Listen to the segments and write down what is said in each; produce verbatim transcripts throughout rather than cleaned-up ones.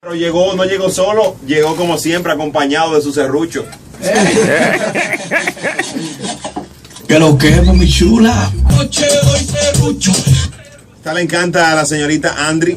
Pero llegó, no llegó solo, llegó como siempre acompañado de su serrucho. Que lo que es, mi chula. Noche doy serrucho. Esta le encanta a la señorita Andri.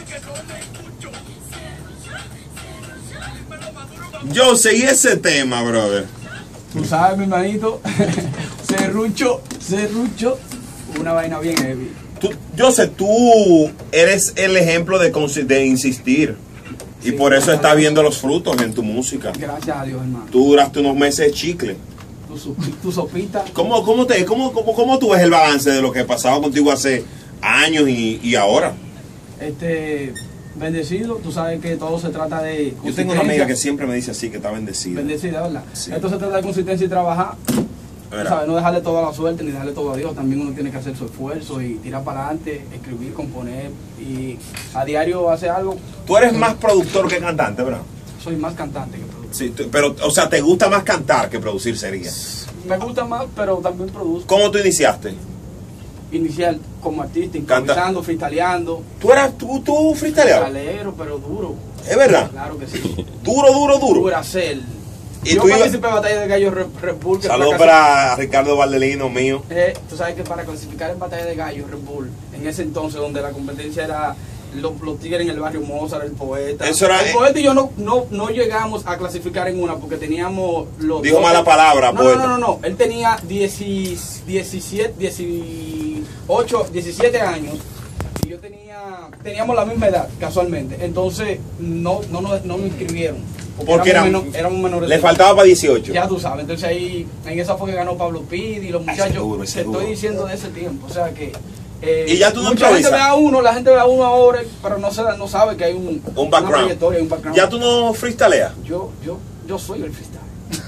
Yo seguí ese tema, brother. Tú sabes, mi hermanito. Serrucho, serrucho. Una vaina bien heavy. Tú, yo sé, tú eres el ejemplo de, de insistir. Y sí, por eso estás viendo los frutos en tu música. Gracias a Dios, hermano. Tú duraste unos meses chicle. Tu, tu sopita. ¿Cómo, cómo, te, cómo, cómo, ¿Cómo tú ves el balance de lo que pasaba contigo hace años y, y ahora? Este, bendecido. Tú sabes que todo se trata de Yo tengo una amiga que siempre me dice así, que está bendecida. Bendecida, ¿verdad? Sí. Esto se trata de consistencia y trabajar. ¿Sabes? No dejarle toda la suerte ni dejarle todo a Dios. También uno tiene que hacer su esfuerzo y tirar para adelante, escribir, componer y a diario hacer algo. Tú eres más productor que cantante, ¿verdad? Soy más cantante que productor. Sí, pero, o sea, ¿te gusta más cantar que producir sería? Me gusta más, pero también produzco. ¿Cómo tú iniciaste? Iniciar como artista, improvisando, freestyleando. ¿Tú eras, tú, tú freestyleabas? Freestylero, pero duro. ¿Es verdad? Claro que sí. Duro, duro, duro. Duro hacer. ¿Y yo tú participé en Batalla de Gallos Red, Red Bull. Saludos para Ricardo Valdelino, mío. Eh, tú sabes que para clasificar en Batalla de Gallos Red Bull, en ese entonces donde la competencia era los, los tigres en el barrio Mozart, el poeta. Eso era, el poeta y yo no, no, no llegamos a clasificar en una porque teníamos los... Dijo mala palabra, no, poeta. No, no, no, no. Él tenía diecisiete, dieciocho, diecisiete años. Y yo tenía... Teníamos la misma edad, casualmente. Entonces, no, no, no, no me inscribieron. Porque, porque éramos, era, menor, éramos menores. Le faltaba para dieciocho. Ya tú sabes. Entonces ahí, en esa fue que ganó Pablo Pidi y los muchachos. Seguro, te seguro. Estoy diciendo de ese tiempo. O sea que... Eh, y ya tú no mucha gente ve a uno, la gente ve a uno ahora, pero no, se, no sabe que hay un, un, background. Una un background. ¿Ya tú no freestyleas? Yo, yo, yo soy el freestyle.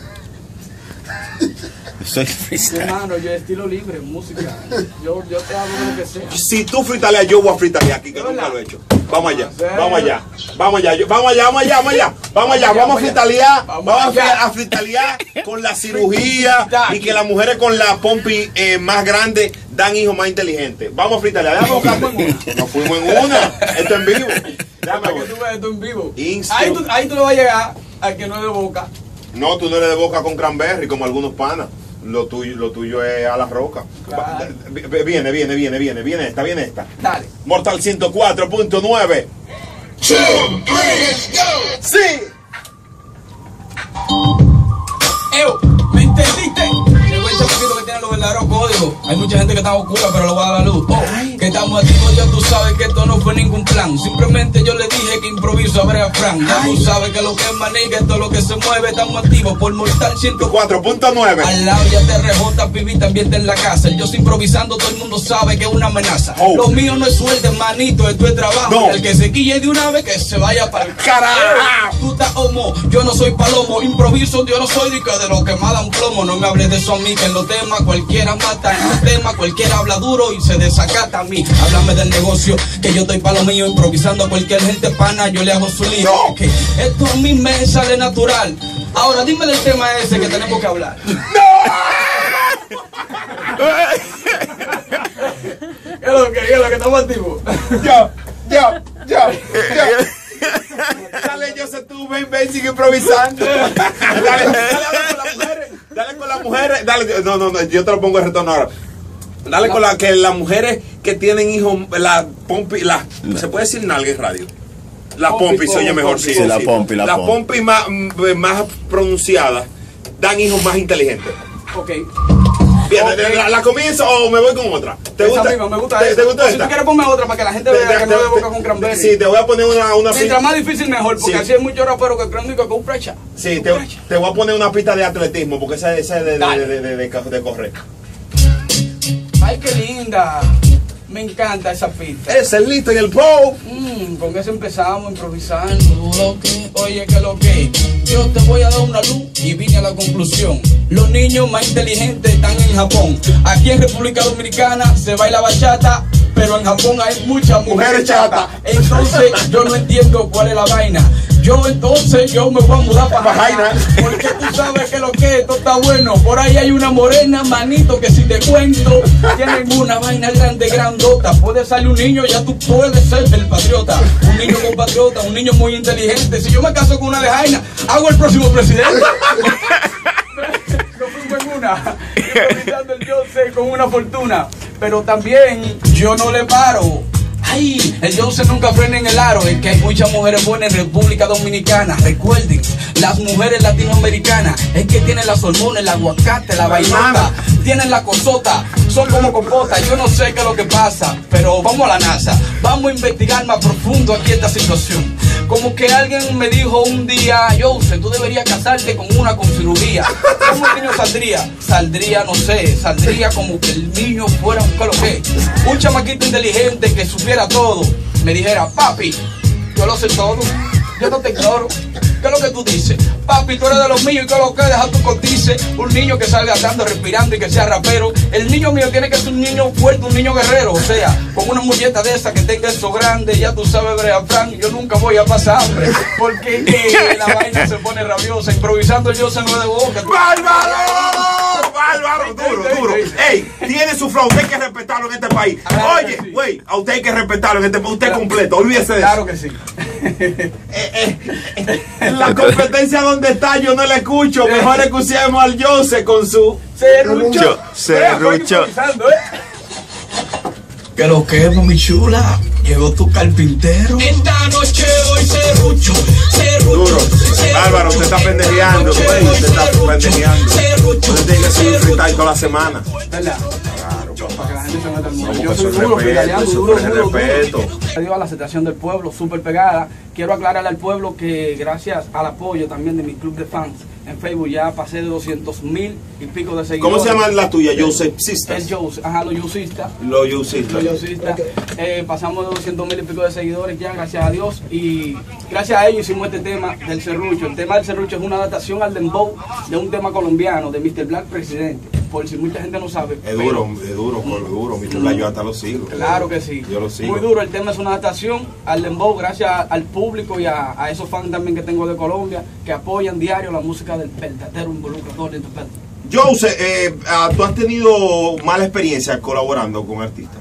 Soy freestyle. Hermano, yo estilo libre, música. Yo, yo te hablo de lo que sea. Si tú freestyleas, yo voy a freestylear aquí, que nunca lo he hecho. Vamos allá, vamos allá, vamos allá, vamos allá, vamos allá, vamos allá, vamos allá, vamos a freestylear, vamos a freestylear con la cirugía y que las mujeres con la pompi eh, más grande dan hijos más inteligentes. Vamos a freestylear, déjame buscarme en una. Nos fuimos en una, esto en vivo. Déjame ver. Tú ves esto en vivo. Instru ahí, tú, ahí tú le vas a llegar al que no es de boca. No, tú no eres de boca con cranberry como algunos panas. Lo tuyo, lo tuyo es a la roca. Claro. Viene, viene, viene, viene, viene esta, viene esta. Dale. Mortal ciento cuatro punto nueve. two, three, let's go. Sí. Eo, ¿me entendiste? El buen chapito que tiene los verdaderos códigos. Hay mucha gente que está oscura, pero lo va a dar la luz. Oh, que estamos activos, ya tú sabes que esto no fue ningún plan. Simplemente yo le dije que improviso a Brea Frank. Ya tú sabes que lo que es maní, que esto es lo que se mueve. Estamos activos por Mortal ciento cuatro punto nueve. Al lado ya te R J, pibita, ambiente en la casa. Yo estoy improvisando, todo el mundo sabe que es una amenaza. Oh. Lo mío no es suerte, manito, esto es trabajo. No. El que se quille de una vez, que se vaya para el carajo. Tú estás homo, yo no soy palomo. Improviso, yo no soy de, de lo que me dan plomo. No me hables de eso a mí, que en los temas cualquiera mata. En los temas cualquiera habla duro y se desacata a mí. Háblame del negocio, que yo estoy para lo mío. Improvisando a cualquier gente pana, yo le hago su lío. No. Okay. Esto a mí me sale natural. Ahora dime del tema ese que tenemos que hablar. ¡No! ¿Qué es lo que, qué es lo que estamos activos? Yo, yo, yo, yo. Dale, yo sé tú, ven, ven, sigue improvisando. Dale, dale, dale con las mujeres. Dale con las mujeres. Dale, no, no, no, yo te lo pongo en retorno ahora. Dale con la que las mujeres que tienen hijos, la pompi, la, ¿se puede decir nalga en radio? La pompi se oye mejor, sí. Sí, la pompi, la, la pompi. pompi más, más pronunciada dan hijos más inteligentes. Ok. Bien, okay. ¿la, la comienzo o me voy con otra? ¿Te esa gusta? Misma, me gusta ¿Te, esa. ¿te gusta o esta? Si tú quieres ponme otra para que la gente vea que no de boca con cranberry. Sí, te voy a poner una... una Mientras más difícil mejor, porque sí. así hay muchos raperos que creen que un frecha. Sí, te, te voy a poner una pista de atletismo, porque esa, esa es de, de, de, de, de, de, de correr. Ay, qué linda. Me encanta esa pista. Es el listo en el Pro. Mm, con eso empezamos improvisando. Okay. Oye, que lo que yo te voy a dar una luz y vine a la conclusión. Los niños más inteligentes están en Japón. Aquí en República Dominicana se baila bachata, pero en Japón hay muchas mujeres Mujeres chatas. chatas. Entonces yo no entiendo cuál es la vaina. Yo entonces yo me voy a mudar para Jaina, porque tú sabes que lo que esto está bueno. Por ahí hay una morena, manito, que si te cuento, tienen una vaina grande, grandota. Puede salir un niño, ya tú puedes ser el patriota. Un niño compatriota, un niño muy inteligente. Si yo me caso con una de Jaina, hago el próximo presidente. Nos fuimos en una, improvisando el yo sé con una fortuna. Pero también yo no le paro. Ay, el Jose nunca frena en el aro. Es que hay muchas mujeres buenas en República Dominicana. Recuerden, las mujeres latinoamericanas es que tienen las hormonas, el aguacate, la vainota, tienen la cosota, son como compota. Yo no sé qué es lo que pasa, pero vamos a la NASA. Vamos a investigar más profundo aquí esta situación. Como que alguien me dijo un día, Jose, tú deberías casarte con una con cirugía. ¿Cómo el niño saldría? Saldría, no sé, saldría como que el niño fuera un calo que. Un chamaquito inteligente que supiera todo. Me dijera, papi, yo lo sé todo, yo no te ignoro. ¿Qué es lo que tú dices? Papi, tú eres de los míos y que lo que deja tu cotice. Un niño que salga andando, respirando y que sea rapero. El niño mío tiene que ser un niño fuerte, un niño guerrero. O sea, con una muñeca de esa que tenga eso grande. Ya tú sabes, Brea Frank, yo nunca voy a pasar hambre. Porque eh, la vaina se pone rabiosa. Improvisando yo se no de boca. ¡Bárbaro! ¡Bárbaro! Duro, duro. Ey, tiene su flow, usted hay que respetarlo en este país. Oye, güey, a usted hay que respetarlo en este país. Usted es completo, olvídese de eso. Claro que sí. Eh, eh, eh, la competencia donde está yo no la escucho. Mejor escuchemos al Jose con su Serrucho. Serrucho. ¿eh? Que lo que es, mi chula. Llegó tu carpintero. Esta noche voy serrucho, serrucho. duro. Álvaro, usted está pendejeando, güey. Usted está pendejeando. Usted tiene que hacer un freestyle toda la semana. ¿Verdad? Claro, Para que la gente se meta al mundo. No, Yo porque soy eso es duro, respeto, pedaleando, eso duro, es duro, duro. respeto. Debido a la aceptación del pueblo, súper pegada. Quiero aclararle al pueblo que gracias al apoyo también de mi club de fans en Facebook ya pasé de doscientos mil y pico de seguidores. ¿Cómo se llama la tuya? Jose Sisters. El Jose, ajá, los Yusistas. Los Los Josistas. Yusistas. Eh, pasamos de doscientos mil y pico de seguidores ya, gracias a Dios. Y gracias a ellos hicimos este tema del serrucho. El tema del serrucho es una adaptación al dembow de un tema colombiano de mister Black Presidente. Por si mucha gente no sabe. Es duro, es duro, es duro. mister Black, yo hasta lo sigo. Claro que sí. Yo lo sigo. Muy duro. El tema es una adaptación al dembow gracias al público y a, a esos fans también que tengo de Colombia que apoyan diario la música del verdadero involucrador de interprete. Jose, eh, ¿tú has tenido mala experiencia colaborando con artistas?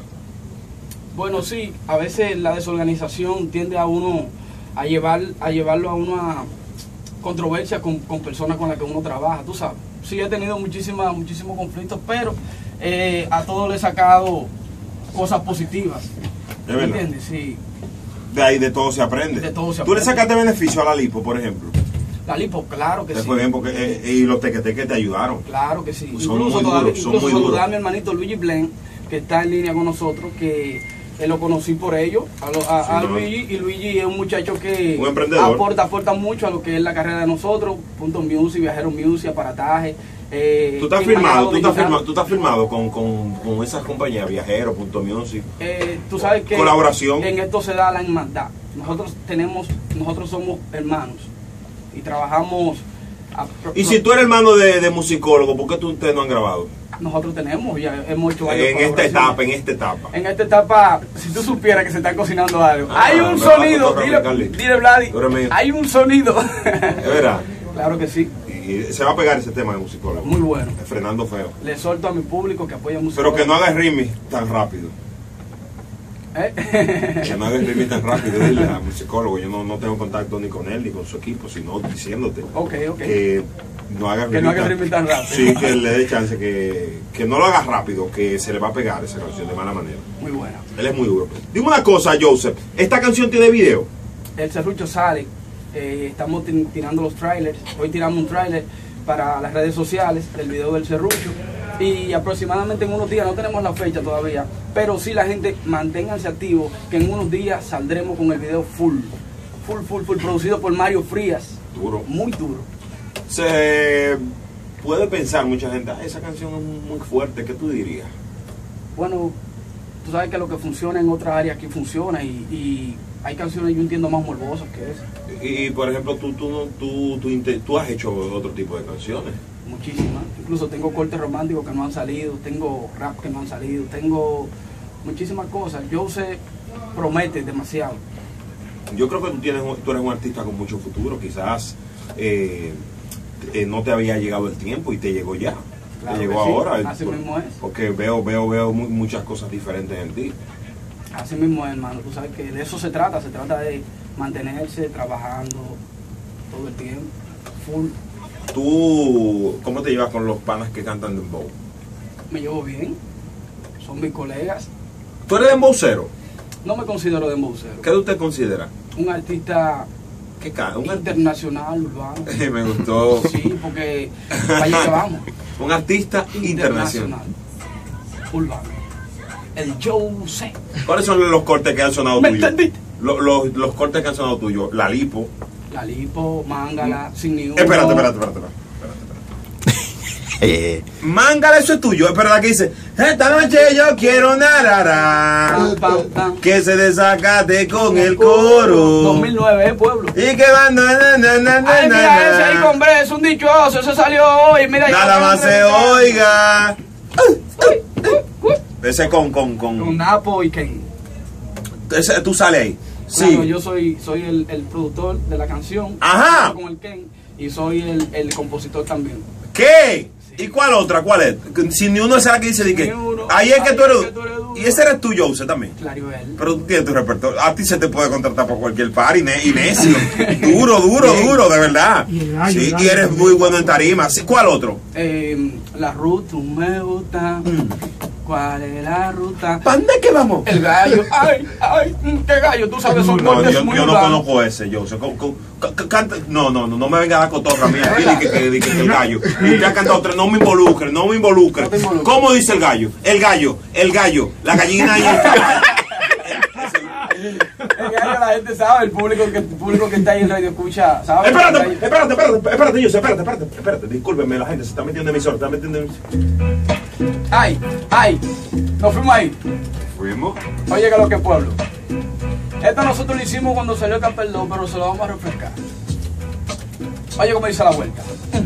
Bueno, sí, a veces la desorganización tiende a uno a llevar a llevarlo a uno a controversia con, con personas con las que uno trabaja, tú sabes. Sí, he tenido muchísimas, muchísimos conflictos, pero eh, a todos le he sacado cosas positivas. ¿Es ¿Me verdad? entiendes? Sí. De ahí de todo se aprende. De todo se ¿Tú le aprende. sacaste beneficio a la lipo, por ejemplo? La lipo, claro que Te sí. fue bien porque eh, y los tequeteques te ayudaron. Claro que sí. Son incluso muy todavía, duros, son incluso muy saludar duros. a mi hermanito Luigi Blen, que está en línea con nosotros, que eh, lo conocí por ellos, a, lo- a- Sí, a no. Luigi, y Luigi es un muchacho que Un emprendedor. aporta, aporta mucho a lo que es la carrera de nosotros, Punto Music, Viajero Music, Aparataje. Eh, ¿Tú estás y firmado, manejado tú estás digital. firmado, tú estás firmado con, con, con esas compañías, Viajero, Punto Music? Eh, tú sabes que Colaboración. en esto se da la hermandad. Nosotros tenemos, nosotros somos hermanos y trabajamos. a- Y si tú eres hermano de, de musicólogo, ¿por qué tú, ustedes no han grabado? Nosotros tenemos, ya hemos hecho varias En esta colaboraciones. etapa, en esta etapa. En esta etapa, si tú supieras que se está cocinando algo, Ah, hay un me va a sonido, tocar, dile, Carly. dile Vladi, Tú eres mío. hay un sonido. Es verdad. Claro que sí, Y se va a pegar ese tema de musicólogo. muy bueno. Frenando feo. Le solto a mi público que apoya música. Pero que no hagas remix tan rápido. ¿Eh? Que no hagas remix tan rápido. Dile al musicólogo. Yo no, no tengo contacto ni con él ni con su equipo, sino diciéndote Ok, ok. que no hagas Que no hagas remix tan rápido. Sí, que le dé chance, que, que no lo hagas rápido, que se le va a pegar esa canción de mala manera. Muy buena. Él es muy duro. Dime una cosa, Joseph. ¿Esta canción tiene video? El serrucho sale, eh, estamos tin- tirando los trailers. Hoy tiramos un trailer para las redes sociales del video del serrucho. Y aproximadamente en unos días, no tenemos la fecha todavía, pero sí la gente manténganse activos, que en unos días saldremos con el video full. Full, full, full, producido por Mario Frías. Duro. Muy duro. Se puede pensar mucha gente, "Ah, esa canción es muy fuerte, ¿qué tú dirías?" Bueno, tú sabes que lo que funciona en otras áreas aquí funciona y, y hay canciones yo entiendo más morbosas que esa. Y, por ejemplo, tú, tú, no- tú, tú, inte- tú has hecho otro tipo de canciones. Muchísimas. Incluso tengo cortes románticos que no han salido, tengo rap que no han salido, tengo muchísimas cosas. Jose promete demasiado. Yo creo que tú, tienes, tú eres un artista con mucho futuro, quizás eh, eh, no te había llegado el tiempo y te llegó ya. Claro te llegó sí, ahora. así por, mismo es. Porque veo, veo, veo muy, muchas cosas diferentes en ti. Así mismo es, hermano. Tú sabes que de eso se trata. Se trata de mantenerse trabajando todo el tiempo. Full. ¿Tú cómo te llevas con los panas que cantan dembow? Me llevo bien. Son mis colegas. ¿Tú eres dembowcero? No me considero dembowcero. ¿Qué usted considera? Un artista ¿Qué ca- un internacional, urbano. Me gustó. Sí, porque para allá que vamos. Un artista internacional. Urbano. El Jose. ¿Cuáles son los cortes que han sonado ¿Me tuyos? entendiste? Los, los, los cortes que han sonado tuyos. La lipo. La lipo, mángala, sin ni uno. Espérate, espérate, espérate. espérate. Mángala, eso es tuyo. Es verdad que dice: esta noche yo quiero narara. Pam, pam, pam. Que se desacate con el coro. dos mil nueve, ¿eh, pueblo? Y que van. Na, na, na, na, Ay, na, mira na. ese ahí, hombre, es un dichoso, eso salió hoy, mira. Nada más se oiga. Uy, uy, uy. Ese con, con, con. Con Napo y Ken. Ese, tú sales ahí. Claro, Sí. yo soy, soy el, el productor de la canción. Ajá. Con el Ken. Y soy el, el compositor también. ¿Qué? ¿Y cuál otra? ¿Cuál es? Si ni uno es la que dice de que. Ni uno. Ahí es que Ahí tú eres. es que tú eres duro. Y ese eres tú, Jose, también. Claro, él. Pero tú tienes tu repertorio. A ti se te puede contratar por cualquier par y, ne y necio. Duro, duro, duro, de verdad. Y el gallo, Sí, el gallo. y eres muy bueno en tarima. Sí, ¿cuál otro? Eh, la ruta me gusta. Mm. ¿Cuál es la ruta? ¿Para dónde que vamos? El gallo. Ay, ay, qué gallo. Tú sabes, son No, cortes yo, muy yo no urbanos. conozco ese, Jose. Co- co- ca- canta- No, no, no, no me venga a dar cotorra mía aquí de que, que, de que- que el gallo. Usted ha cantado tres, no me involucre, no me involucre. No te involucres. ¿Cómo dice el gallo? El gallo, el gallo, la gallina y el caballo. El gallo la gente sabe, el público que, el público que está ahí en radio escucha, ¿sabe? Espérate, El gallo- espérate, espérate, espérate, Jose, espérate, espérate, espérate, discúlpeme, la gente se está metiendo en emisor, está metiendo en emisor. Ay, ay, nos fuimos ahí. Fuimos. Oye, que lo que es pueblo. Esto nosotros lo hicimos cuando salió el Caperdón, pero se lo vamos a refrescar. Oye, como dice la vuelta.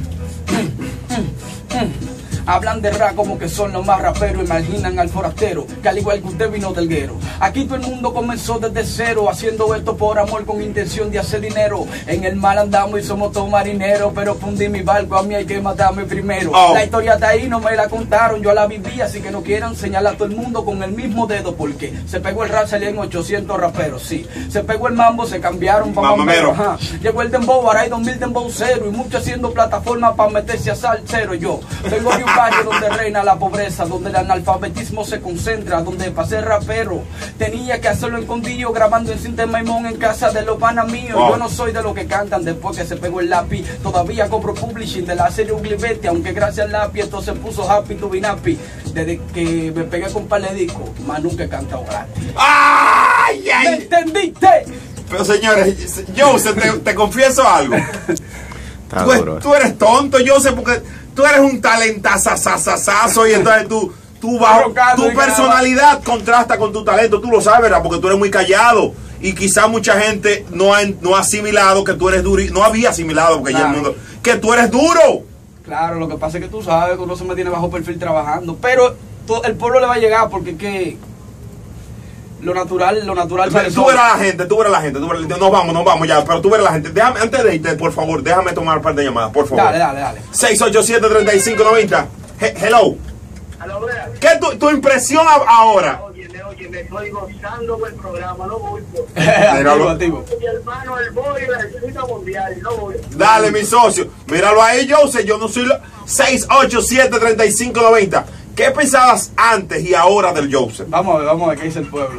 Hablan de rap como que son los más raperos. Imaginan al forastero que al igual que usted vino del guero. Aquí todo el mundo comenzó desde cero, haciendo esto por amor con intención de hacer dinero. En el mal andamos y somos todos marineros, pero fundí mi barco, a mí hay que matarme primero. Oh. La historia está ahí, no me la contaron, yo la viví, así que no quieran señalar a todo el mundo con el mismo dedo. Porque se pegó el rap, salían ochocientos raperos, sí. Se pegó el mambo, se cambiaron pa' Mamamero. mamero, ajá. Llegó el dembow, ahora hay dos mil dembow cero. Y muchos haciendo plataformas para meterse a salsero. Yo vengo de un barrio donde reina la pobreza, donde el analfabetismo se concentra, donde para ser rapero tenía que hacerlo en condillo, grabando en cinta maimón en casa de los panas míos. Wow. Yo no soy de los que cantan después que se pegó el lápiz. Todavía cobro publishing de la serie Ugly Betty, aunque gracias al lápiz esto se puso happy to be nappy. Desde que me pegué con par de discos, más nunca he cantado gratis. ¡Ay, ¿Me ay! entendiste? Pero señores, Jose, te, te confieso algo. Está Tú, duro. tú eres tonto, Jose, porque tú eres un talentazazazazo y entonces tú, tú bajo, Rocando tu y personalidad contrasta con tu talento, tú lo sabes, ¿verdad? Porque tú eres muy callado y quizá mucha gente no ha, no ha asimilado que tú eres duro, y- no había asimilado porque ya el Claro. mundo, que tú eres duro. Claro, lo que pasa es que tú sabes que uno se mantiene bajo perfil trabajando, pero to- el pueblo le va a llegar porque es que lo natural, lo natural sale Tú solo. verás la gente, tú verás la gente, tú verás, nos vamos, nos vamos ya, pero tú verás la gente. Déjame, antes de irte, por favor, déjame tomar un par de llamadas, por favor. Dale, dale, dale. seis ocho siete, tres cinco nueve cero. He- hello. Aló, vea. ¿Qué es tu, tu impresión a- ahora? Oye, oye, me estoy gozando del programa, no voy. activo, activo. Mi hermano, el boy, la República Mundial, no voy. Dale, mi socio. Míralo ahí, Jose. Yo no soy la... seis ocho siete, tres cinco nueve cero. ¿Qué pensabas antes y ahora del Jose? Vamos a ver, vamos a ver qué dice el pueblo.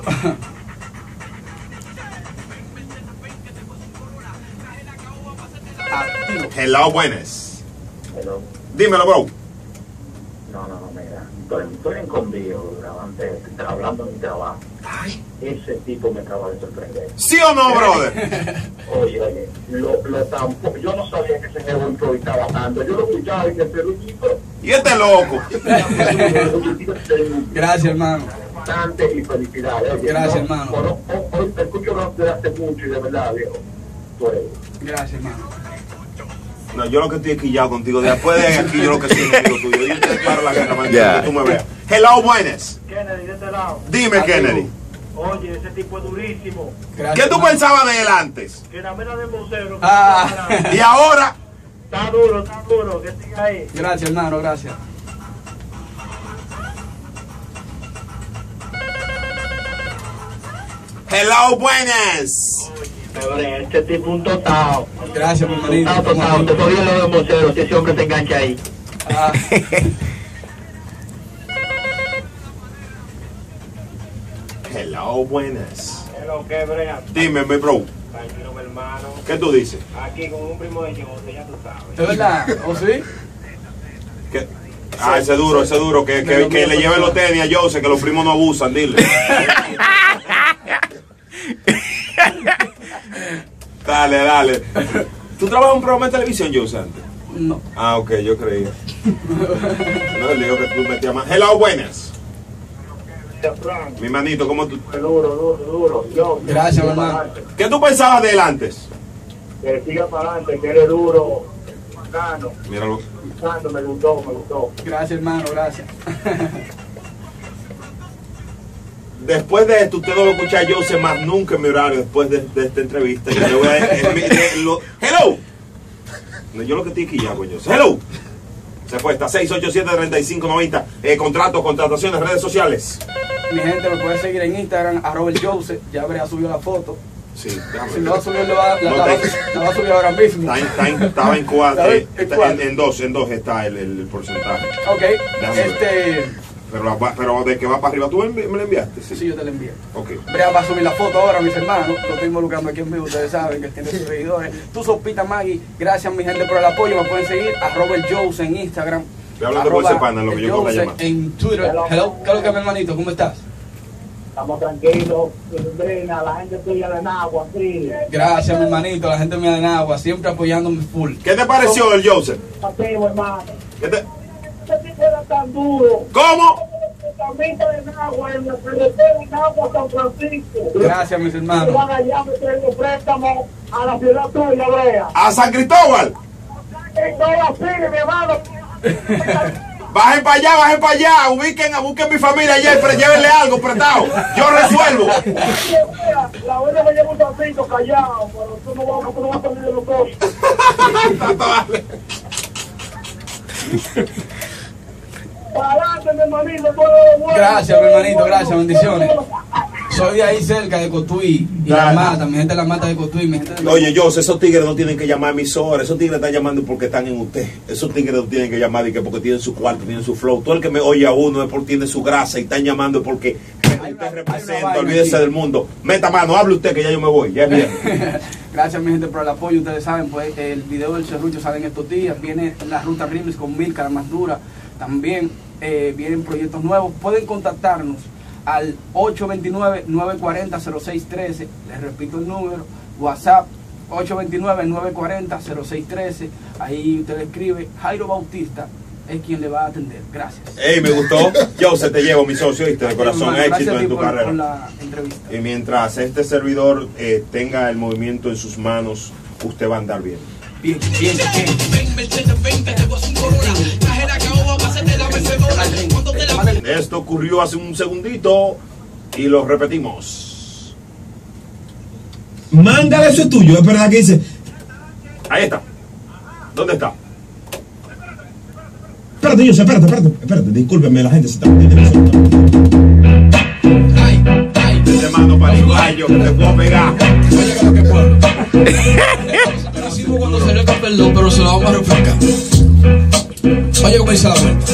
Activo. Hello, buenas. Pero, Dímelo, bro. no, no, no, mira. Estoy, estoy en conmigo, grabando, hablando de mi trabajo. Ese tipo me acaba de sorprender. ¿Sí o no, brother? Oye, oye, lo, lo tampoco, yo no sabía que ese nuevo intro estaba bajando. Yo lo escuchaba y decía, pero chico, Y este loco. Gracias, hermano. bastante y felicidades. Oye, Gracias, no, hermano. Hoy, hoy te escucho desde hace mucho y de verdad, viejo, tú eres. Gracias, hermano. No, yo lo que estoy quillado contigo. Después de aquí, yo lo que soy enemigo tuyo. Yo te paro la guerra, man, Ya. que tú me veas. Hello, buenas. Kennedy, de este pelado. Dime, Kennedy. Oye, ese tipo es durísimo. Gracias, ¿Qué tú hermano. pensabas de él antes? Que la mera de vocero. Ah. Y ahora, Está duro, está duro, que siga ahí. Gracias, hermano, gracias. hello, buenas. Oye, este tipo un totado. Gracias, mi hermanito. Totado, totado. Te estoy viendo de vocero, si ese hombre se engancha ahí. Ah, Hello, buenas. Pero qué brea. Dime, mi bro. Tranquilo, mi hermano. ¿Qué tú dices? Aquí con un primo de Jose, ya tú sabes. ¿es verdad? ¿O sí? ¿Qué? Ah, ese duro, ese duro. Que, que, que le lleve los tenis a Jose, que los primos no abusan, dile. Dale, dale. ¿Tú trabajas en un programa de televisión, Jose, antes? No. Ah, ok, yo creía. No, le digo que tú metías más. Hello, buenas. Frank, Mi manito, ¿cómo tú? duro, duro, duro. Yo, Gracias, siga hermano. para adelante, ¿Qué tú pensabas de él antes? que siga para adelante, que eres duro, bacano. Míralo. Bacano, me gustó, me gustó. Gracias, hermano, gracias. Después de esto, usted no va a escuchar a Jose más nunca en mi horario después de, de esta entrevista. Yo le voy a, en mi- de- lo- hello. No, yo lo que estoy aquí ya, coño. Hello. Se fue, está seis ocho siete, tres cinco nueve cero. Eh, contratos, contrataciones, redes sociales. Mi gente me puede seguir en Instagram, arroba el Jose. Ya habré subido la foto. Sí, déjame Si ver. no va a subir, la, va- la, No, la va- te- la va a subir ahora mismo. Está en, está en- estaba en cuatro, Está eh, en está cuatro. en, en dos, en dos está el, el porcentaje. Ok, Déjame ver. este. Pero, la va- pero de que va para arriba, ¿tú me me lo enviaste? Sí. Sí, yo te la envío. Ok. Brea va a subir la foto ahora, mis hermanos. Lo estoy involucrando aquí en vivo, ustedes saben que tiene sus seguidores. Tú Sopita Maggie, gracias mi gente por el apoyo. Me pueden seguir, arroba el Jose en Instagram. Estoy hablando con arroba ese pana, lo que el yo con la Jose llamada. en Twitter. Hello, ¿qué es lo que mi hermanito? ¿Cómo estás? Estamos tranquilos, Brena, la gente tuya de Nagua, sí. Gracias, mi hermanito, la gente mía de Nagua, siempre apoyándome full. ¿Qué te pareció el Jose? Paseo, hermano. ¿Qué te- Ese tipo era tan duro. ¿Cómo? Camita de Nagua, en la carretera de Nagua, San Francisco. Gracias, mis Y hermanos. van allá a meterle préstamo a la ciudad tuya, Brea. ¿A San Cristóbal? En todas sigue, mi hermano. Bajen para allá, bajen para allá, ubiquen, busquen mi familia ayer, pero llévenle algo prestado. Yo resuelvo. La abuela me lleva un tantito callado, pero tú no vas, tú no vas a salir de los dos. Para adelante, mi hermanito, todo lo bueno. Gracias, mi hermanito, gracias, bendiciones. Soy de ahí cerca de Cotuí y La Mata, mi gente de La Mata de Cotuí, mi gente de... Oye, Jose, esos tigres no tienen que llamar a emisores, esos tigres están llamando porque están en usted. Esos tigres no tienen que llamar y que porque tienen su cuarto, tienen su flow. Todo el que me oye a uno es porque tiene su grasa y están llamando porque Hay usted una- representa, hay una olvídese vaina del mundo. Meta mano, hable usted que ya yo me voy, ya es bien. Gracias, mi gente, por el apoyo. Ustedes saben, pues el video del Serrucho sale en estos días. Viene la ruta Remix con Milka, la más dura. También eh, vienen proyectos nuevos. Pueden contactarnos al ocho dos nueve, nueve cuatro cero, cero seis uno tres. Les repito el número. WhatsApp ocho dos nueve, nueve cuatro cero, cero seis uno tres. Ahí usted le escribe. Jairo Bautista es quien le va a atender. Gracias. Ey, me gustó. Jose, te llevo, mi socio, ¿viste? De corazón, Hermano, gracias éxito a ti en tu por- carrera. por la entrevista. Y mientras este servidor eh, tenga el movimiento en sus manos, usted va a andar bien. Bien, bien, bien. Esto ocurrió hace un segundito y lo repetimos. Mándale, eso es tuyo. Es verdad que dice. Ahí está. ¿Dónde está? Espérate, yo, espérate, espérate, espérate. Discúlpeme, la gente se está metiendo en el Ese mano pariguayo que te puedo pegar. Oye, que lo que puedo. Pero hicimos cuando salió el papelón, pero se lo vamos a refrescar. Oye, como dice la vuelta.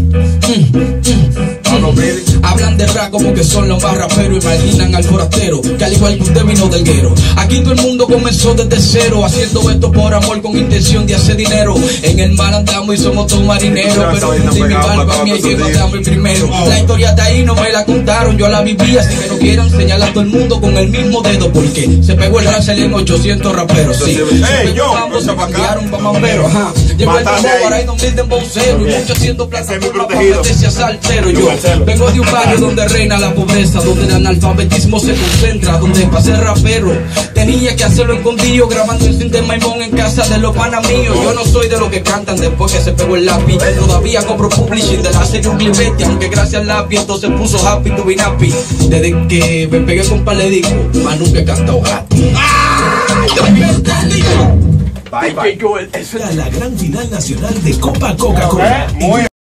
Hablan de rap como que son los más raperos. Imaginan al forastero que al igual que usted vino del guero. Aquí todo el mundo comenzó desde cero, haciendo esto por amor con intención de hacer dinero. En el mar andamos y somos todos marineros, pero un mi barba mi que matamos primero. La historia de ahí no me la contaron, yo la viví, así que no quieran señalar a todo el mundo con el mismo dedo, porque se pegó el Rachel en ochocientos raperos. Sí, Ey, yo, ambos se ven para acá. cambiaron pa' mambero, ajá. Llegó el Mátame tiempo ahí. ahora y no mil de embocero, y muchos haciendo plata Ese es mi por la protegido. competencia saltero. Yo, Yo Marcelo. vengo de un barrio donde reina reina la pobreza, donde el analfabetismo se concentra, donde para ser rapero tenía que hacerlo escondido, grabando el sin de Maimón en casa de los panas míos. Yo no soy de los que cantan después que se pegó el lápiz, todavía cobro publishing de la serie un clipete, aunque gracias al lápiz esto se puso happy to be happy. Desde que me pegué con Paledico, más nunca he cantado gratis. Bye, bye. Esa era la gran final nacional de Copa Coca-Cola. Muy